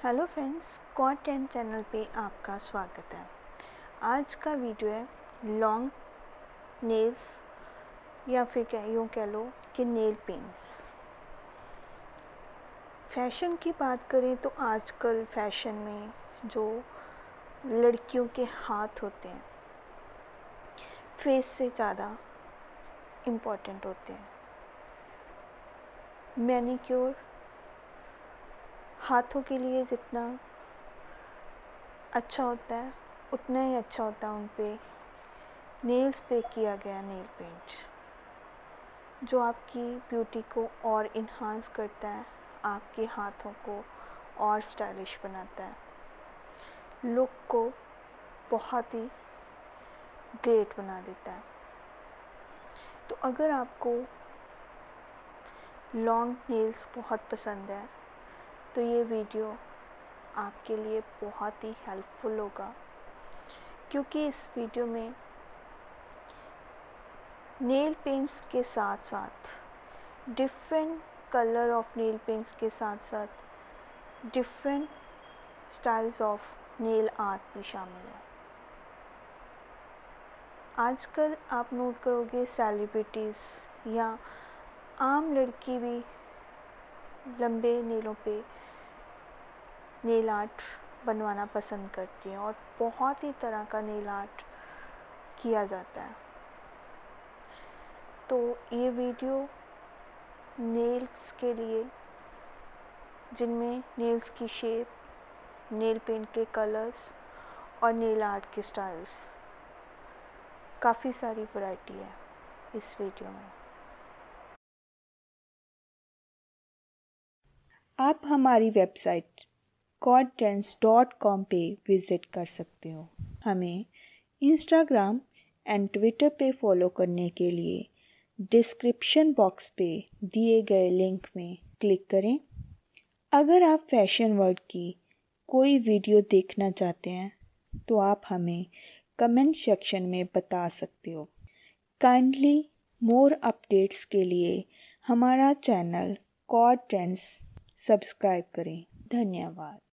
Hello friends, code 10 channel पे आपका स्वागत है। आज का वीडियो है लॉन्ग नेल्स या फिर यूँ कह लो कि नेल पेंट्स। फैशन की बात करें तो आजकल फैशन में जो लड़कियों के हाथ होते हैं फेस से ज़्यादा इम्पोर्टेंट होते हैं। मैनीक्योर हाथों के लिए जितना अच्छा होता है उतना ही अच्छा होता है उन पे नेल्स पे किया गया नेल पेंट, जो आपकी ब्यूटी को और इन्हांस करता है, आपके हाथों को और स्टाइलिश बनाता है, लुक को बहुत ही ग्रेट बना देता है। तो अगर आपको लॉन्ग नेल्स बहुत पसंद है तो ये वीडियो आपके लिए बहुत ही हेल्पफुल होगा, क्योंकि इस वीडियो में नेल पेंट्स के साथ साथ different colour of nail paints के साथ साथ different styles of nail art भी शामिल है। आजकल आप नोट करोगे सेलिब्रिटीज़ या आम लड़की भी लंबे नेलों पे नेल आर्ट बनवाना पसंद करती हैं और बहुत ही तरह का नेल आर्ट किया जाता है। तो ये वीडियो नेल्स के लिए, जिनमें नेल्स की शेप, नेल पेंट के कलर्स और नेल आर्ट के स्टाइल्स, काफ़ी सारी वैरायटी है इस वीडियो में। आप हमारी वेबसाइट codtrends.com पे विज़िट कर सकते हो। हमें इंस्टाग्राम एंड ट्विटर पे फॉलो करने के लिए डिस्क्रिप्शन बॉक्स पे दिए गए लिंक में क्लिक करें। अगर आप फैशन वर्ल्ड की कोई वीडियो देखना चाहते हैं तो आप हमें कमेंट सेक्शन में बता सकते हो। काइंडली मोर अपडेट्स के लिए हमारा चैनल कॉड ट्रेंड्स सब्सक्राइब करें। धन्यवाद।